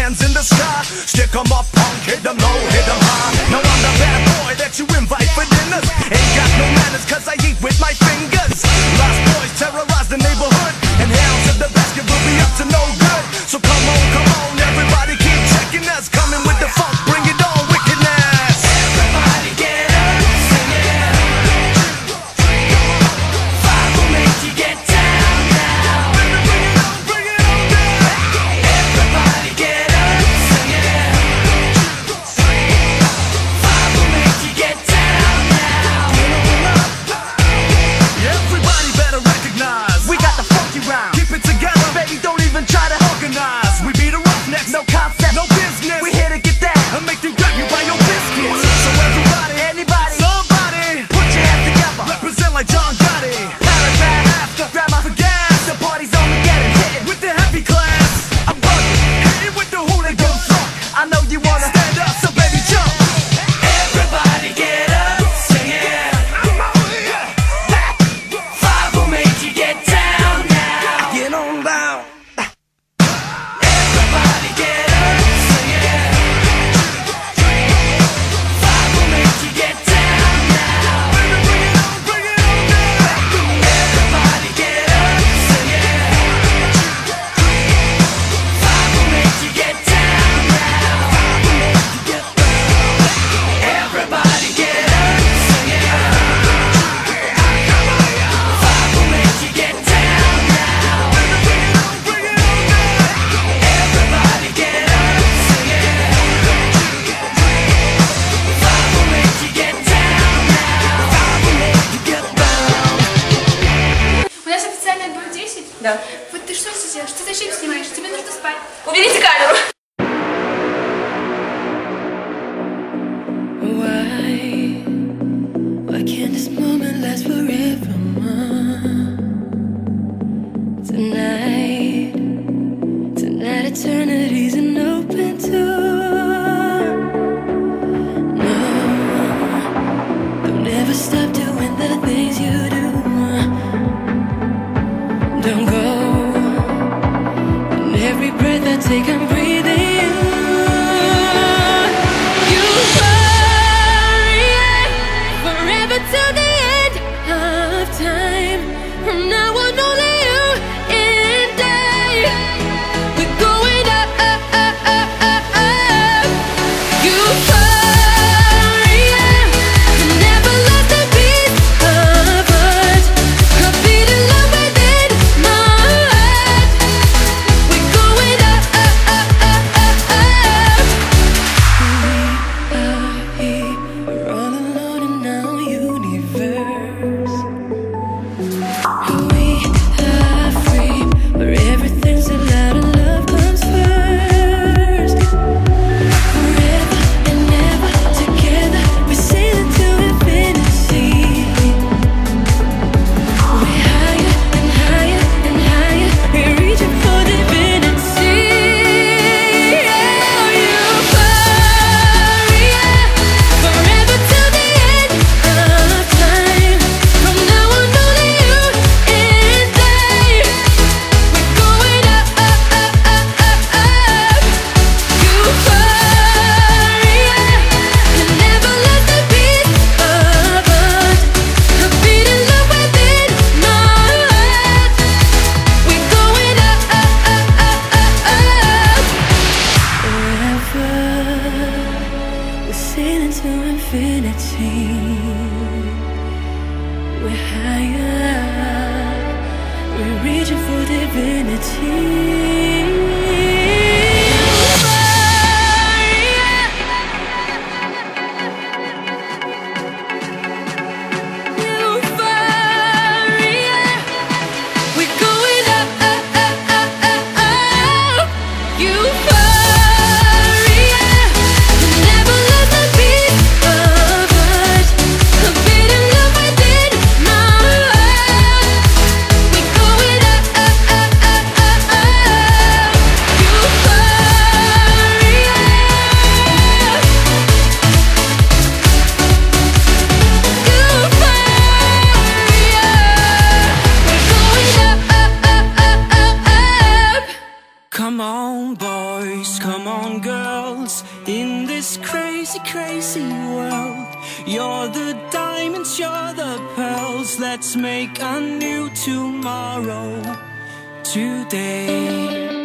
hands in the sky. Stick 'em up, punk, hit 'em low, hit 'em high. Now I'm the bad boy that you invite for dinners. Ain't got no manners cause I eat with my fingers. Lost boys terrorize the neighborhood, and hounds of the basket will be up to no good. So come on, everybody keep checking us. Coming with the funk, bring it on, wickedness. Everybody get up, sing it. Five will make you get down now. Bring it on down. Everybody get up, sing it. Five will make you get down now. Everybody better recognize we got the funky rhyme. Keep it together, baby, don't even try to organize. We be the roughnecks, no concept, no business. We here to get that and make you grab you by your biscuits. So everybody, anybody, somebody, put your hands together. Represent like John Gotti. Paragraph after, grab my gas. The party's only getting hit with the heavy class. I'm bugging, hitting with the hooligan funk. I know you wanna stand up, so baby jump. Everybody get up, sing it. Five will make you get down now. Get on down. Everybody get up, sing it. Five will make you get down now. Bring it on down. Everybody get up, sing it. Five will make you get down now. Everybody get up, sing it. Five will make you get down now. Everybody get up, sing it. Five will make you get down now. У нас официально будет 10? Да. Вот ты что сейчас? Что зачем снимаешь? Тебе нужно спать. Уберите камеру. Why can't this moment last forever? Tonight eternity's an open door. No, don't ever stop doing the things you do. Don't go. And every breath I take, I'm breathing you. You are forever till the end of time. From now on, only you and I. We're going up, up, up, up, up, up. Euphoria, you never lost a beat of us. A beat of love within my heart. We're going up, up, up, up, up, up. We are here, we're all alone in our universe. We are free, where everything's allowed and love comes first. Forever and ever together, we sail into infinity. We're higher and higher and higher, we're reaching for divinity. Oh, euphoria, forever till the end of time. From now on, only you and I. We're going up, up, up, up, up, up. Euphoria, you never lost a beat of us. A beat of love within my heart. We're going up, up, up, up, up, up. Forever, we're sailing to infinity. We're higher, we're reaching for divinity. Euphoria, we're going up, up, up, up, up, up. Euphoria, you never lost a beat of us. A beat of love within my heart. We're going up, up, up, up, up, up. on, girls, in this crazy, crazy world. You're the diamonds, you're the pearls. Let's make a new tomorrow today.